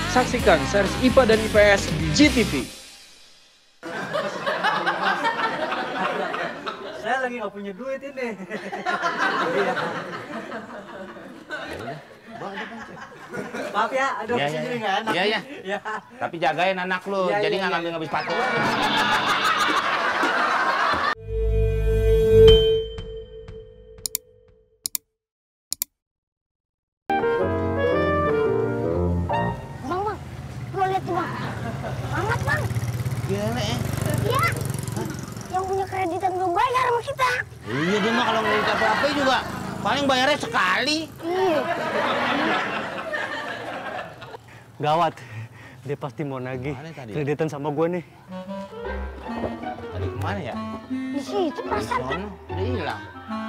Saksikan series IPA dan IPS di GTV. Saya lagi nggak punya duit ini. Maaf ya, aduh sendiri nggak enak. Iya. Ya. Tapi jagain anak lu, jadi nggak ngambil sepatu. Bang, lo lihat tuh bang, banget bang. Gila ya. Iya, yang punya kreditan belum bayar sama kita. Iya dia mah kalau ngelit apa-apa juga paling bayarnya sekali. Iya. Gawat, dia pasti mau nagih Mana tadi? kreditan sama gue nih. Tadi kemana ya? Di situ perasaan. Sono udah hilang.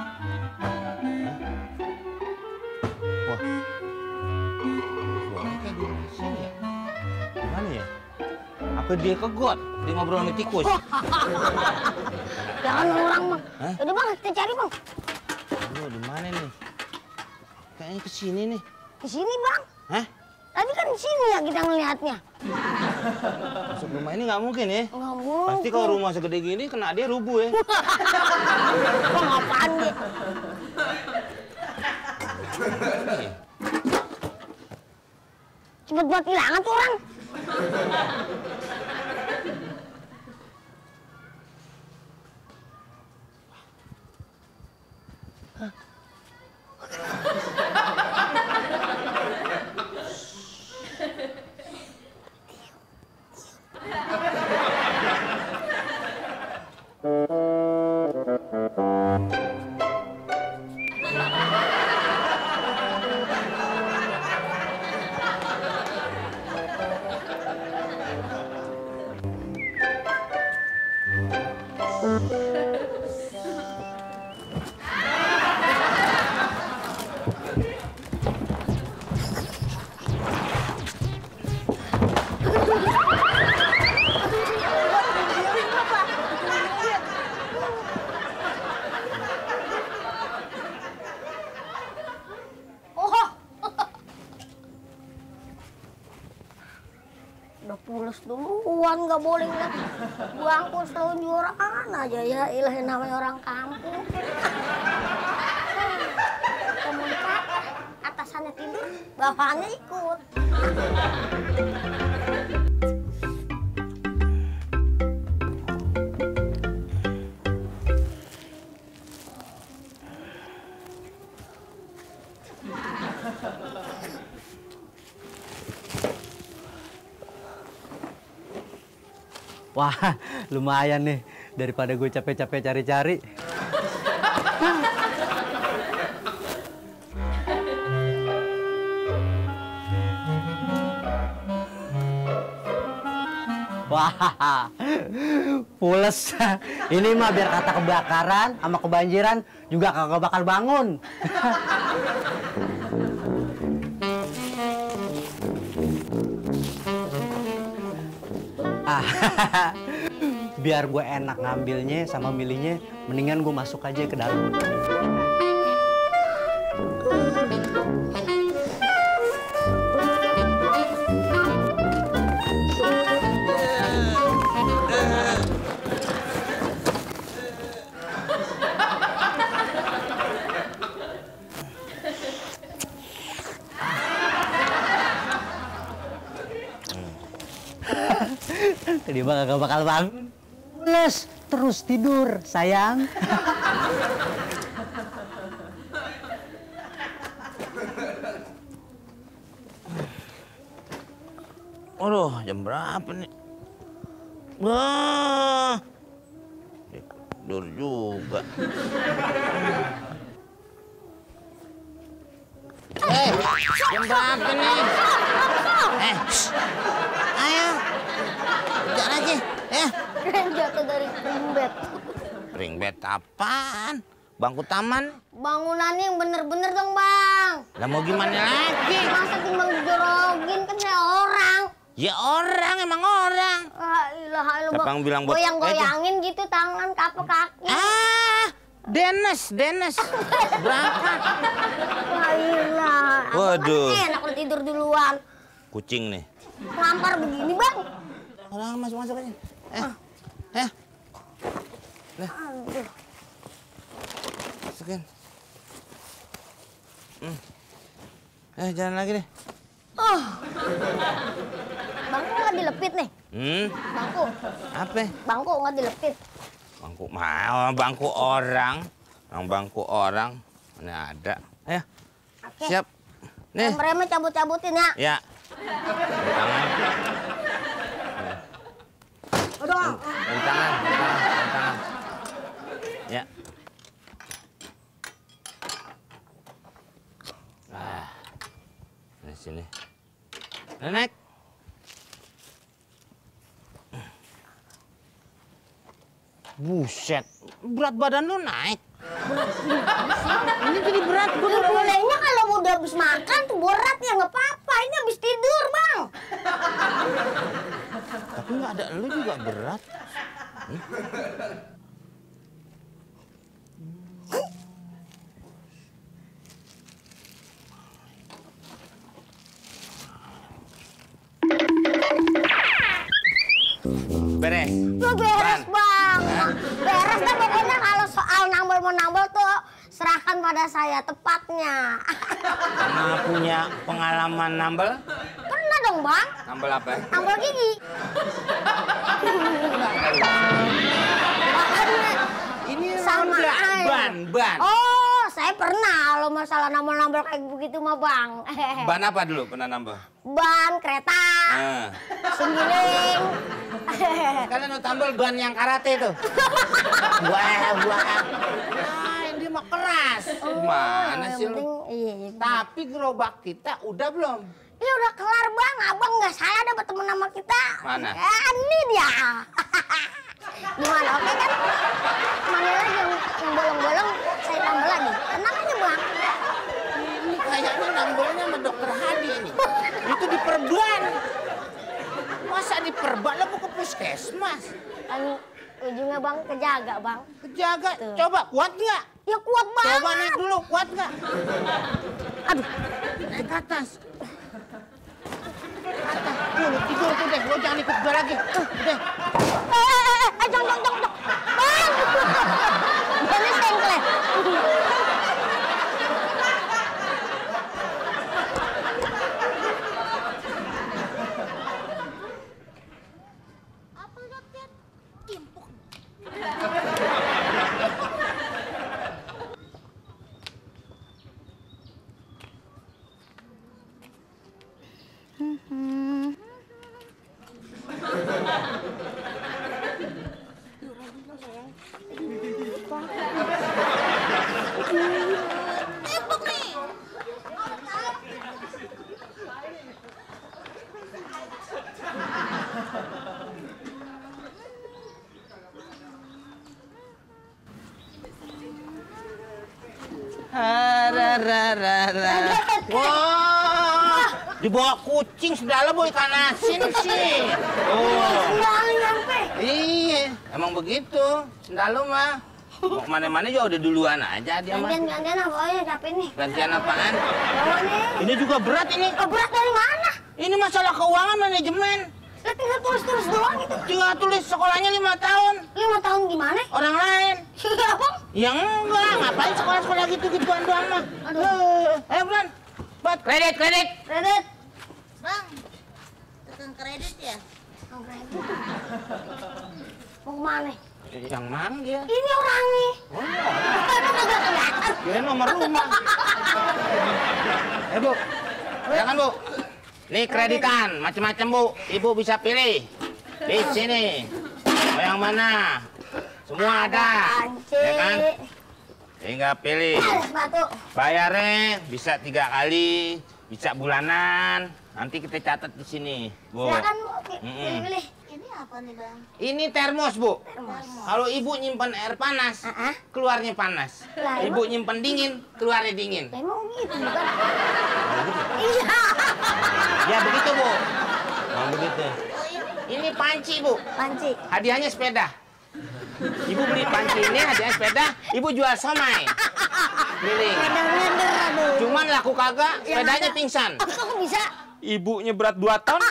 Wah, suaranya kayak di sini ya? Gimana ya? Apa dia ke got? Dia ngobrol sama tikus? Jangan orang bang. Hah? Udah bang, kita cari bang. Aduh, di mana nih? Kayaknya ke sini nih. Di sini bang. Hah? Tadi kan di sini ya kita ngelihatnya. Masuk rumah ini nggak mungkin ya? Nggak mungkin. Pasti kalau rumah segede gini kena dia rubuh ya. Bang apaan dia? Cepet buat hilangan tuh orang. Udah pules duluan, nggak boleh ngeliat bangku selonjoran aja ya, ilah namanya orang kampung. Komunitas, atasannya tidur, bawahannya ikut. Wah, lumayan nih daripada gue capek-capek cari-cari. Wah, pules. Ini mah biar kata kebakaran sama kebanjiran juga kagak bakal bangun. Biar gue enak ngambilnya sama milihnya, mendingan gue masuk aja ke dalam. Tadi mah gak bakal bangun. Pules, terus tidur, sayang. Aduh, jam berapa nih? Wah, tidur juga. Jam berapa nih? Ayo, kerja lagi, ya. Jatuh dari ring-bed. Ring-bed apaan? Bangku taman? Bangunannya yang bener-bener dong, Bang. Lah mau gimana lagi? Masa timbang dijorogin kan kayak orang. Ya orang, emang orang. Ah, ilah, Siapa yang bilang buat goyang-goyangin gitu tangan, kapok kaki. Dennis. Berangkat. Wah, ilah. Waduh. Enak udah tidur duluan. kucing nih. Ngampar begini, Bang. Orang masuk aja. Aduh. Masukin. Jalan lagi deh. Bangku nggak dilepit nih. Bangku. Apa? Bangku nggak dilepit. Bangku mau, bangku orang. Bangku orang. Mana ada. Ayo. Oke. Siap. Nih. Remnya cabut-cabutin ya. Ya. Tangan. Udah. Tangan. Ya. Di sini. Naik. Buset, berat badan lu naik. Ini jadi berat. Bolehnya kalau udah habis makan tuh berat ya nggak apa-apa. Ini habis tidur, Bang. Tapi nggak ada lu juga berat. Beres. Lu beres, Bang. Beres dah pokoknya kalau soal nambal mau nambal tuh serahkan pada saya tepatnya. Karena punya pengalaman nambel. Pernah dong, Bang. Nambel apa? Nambal gigi. Ini Sama roda. air. Ban. Oh, saya pernah kalau masalah nambal-nambal kayak begitu mah, Bang. Ban apa dulu pernah nambel? Ban kereta, senggiling. Kalian mau tambal ban yang karate tuh. Wah. Nah, ini mah keras. Mana yang sih lu? penting, iya. Tapi gerobak kita udah belum? Ini udah kelar, Bang. Abang nggak salah dapat temen sama kita. Mana? Ini dia. Gimana? Oke kan? Mana lagi yang bolong-bolong saya tambah lagi. Tenang aja, Bang. Ini kayaknya nambelnya sama dokter Hadi ini. Itu di perban. Masa di perban lah mau ke puskesmas? Kan ujungnya, Bang, kejaga, Bang. Kejaga. Tuh. Coba kuat nggak? Ya kuat banget. Coba naik dulu, kuat nggak? Aduh. Naik ke atas. Tuh, lu tidur tuh deh. Lo jangan ikut gue lagi. Udah. Jong. Bang. Ini sengklek. Apa lihat? Impuk. Impuk nih. Wah, dibawa kucing segala boy ikan asin sih. Sendalnya nyampe. Iya, emang begitu. Sendal lu mah. Mau kemana-mana juga udah duluan aja dia mah. Gantian apa ya capek nih? Gantian apaan? Bawa nih. Ini juga berat ini. Berat dari mana? Ini masalah keuangan manajemen. Lah tinggal tulis-tulis doang gitu. Tinggal tulis sekolahnya 5 tahun. 5 tahun gimana? Orang lain. Iya, Bang. Ya enggak, ngapain sekolah-sekolah gitu-gituan doang mah. Ayo Bran. Buat kredit. Kredit. Bang, tukang kredit ya? Oh, kredit. Mau kemana? Yang mana dia? Ini orangnya. Oh, dia nomor rumah. Bu. Silakan, Bu. Nih kreditan, macam-macam, Bu. Ibu bisa pilih. Di sini. Mau yang mana? Semua ada. Panci. Ya kan? Tinggal pilih. Sepatu. Bayarnya bisa 3 kali, bisa bulanan. Nanti kita catat di sini, Bu. Silakan, Bu. Pilih-pilih. Ini apa nih, Bang? Ini termos, Bu. Kalau ibu nyimpan air panas, keluarnya panas. Lah, Ibu nyimpan dingin, keluarnya dingin. Emang gitu, bukan? Iya. Ya begitu, Bu. Nah, begitu. Ini panci, Bu. Panci. Hadiahnya sepeda. Ibu beli panci ini, hadiahnya sepeda. Ibu jual somai. Keliling. Ngeder-ngeder, aduh. Cuman laku kagak, Yang sepedanya ada. pingsan. Kok bisa? Ibunya berat 2 ton.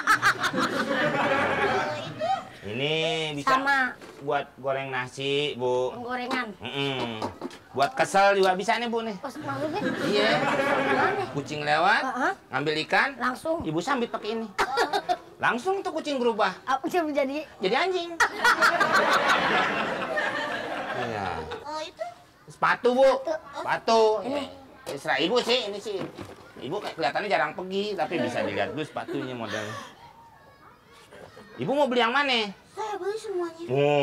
Ini bisa Sama buat goreng nasi, Bu. gorengan. Buat kesel juga bisa nih, Bu nih. Pas maksudnya Iya. gimana? Kucing lewat, ngambil ikan, Langsung. Ibu sambit pakai ini. Langsung tuh kucing berubah Apa sih jadi? jadi anjing. Iya. Oh itu? Sepatu, Bu. Sepatu. Ini terserah Ibu sih, ini sih. Ibu kayak kelihatannya jarang pergi, tapi bisa dilihat dulu sepatunya modelnya. Ibu mau beli yang mana? Saya beli semuanya.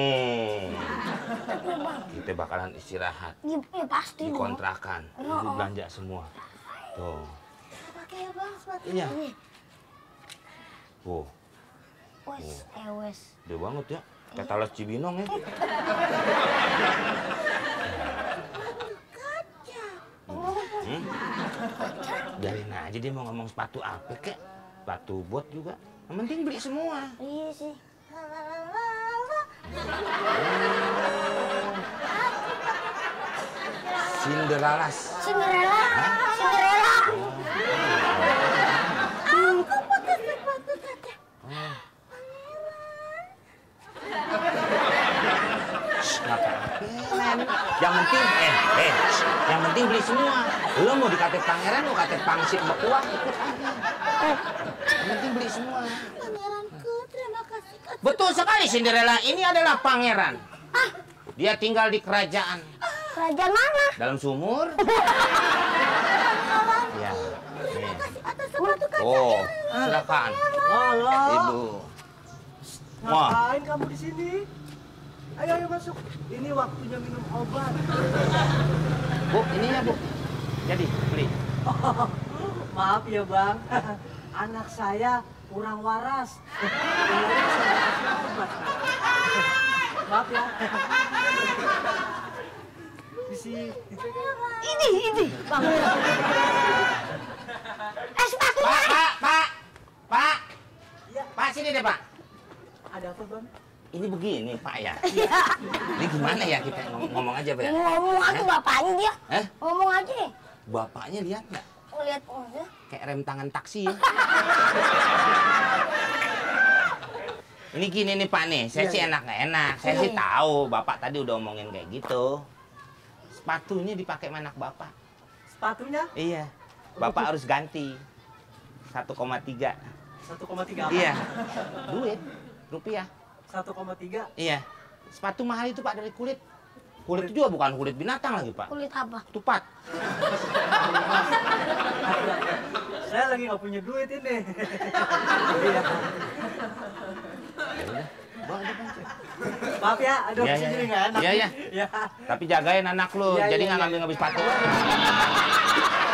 Kita bakalan istirahat Ya pasti di dong. kontrakan. Ibu belanja semua. Tuh. Pakai ya bang sepatu. Iya. Tuh, Wes. gede banget ya. Kayak talas Cibinong ya. Biarin aja dia mau ngomong sepatu apa kek. Sepatu bot juga. Yang penting beli semua. Iya sih. Cinderella. Cinderella. Cinderella. Aku pakai sepatu kaca. Nggak apa-apa. Yang penting, yang penting beli semua. Lo mau dikatain pangeran, mau katain pangsit bekuah, ikut aja. Yang penting beli semua. Pangeranku, terima kasih. Betul sekali, Cinderella. Ini adalah pangeran. Dia tinggal di kerajaan. Kerajaan mana? Dalam sumur. Ya. Nih. Atas sepatu kaca. Oh, silakan. Halo. Ibu. Wah, Ngapain kamu di sini? Ayo masuk. Ini waktunya minum obat. Bu, ininya, Bu. Jadi, beli. Maaf ya bang, anak saya kurang waras. Kemarin saya kasih obat. Maaf ya. Ini, Bang. Sepatunya. Pak. Pak, sini deh, Pak. Ada apa bang? Ini begini, Pak ya. Iya. Ini gimana ya kita ngomong aja, Pak ya? Ngomong aja bapaknya dia. Eh? Ngomong aja. Bapaknya lihat nggak? Oh, lihat maksudnya. Kayak rem tangan taksi ya. Ini gini nih Pak nih, saya sih enak nggak enak. Saya sih tahu Bapak tadi udah omongin kayak gitu. Sepatunya dipakai sama anak Bapak. Sepatunya Iya. Bapak harus ganti 1,3. 1,3 apa? Iya. Duit, rupiah. 1,3. Iya. Sepatu mahal itu Pak dari kulit. Kulit itu juga bukan kulit binatang lagi Pak. Kulit apa? Tupat. Saya lagi nggak punya duit ini. Maaf ya, aduh Iya, sini iya. nggak enak. Iya, iya. Iya. Tapi jagain anak lu, Iya, jadi iya, nggak iya. ngambil sepatu.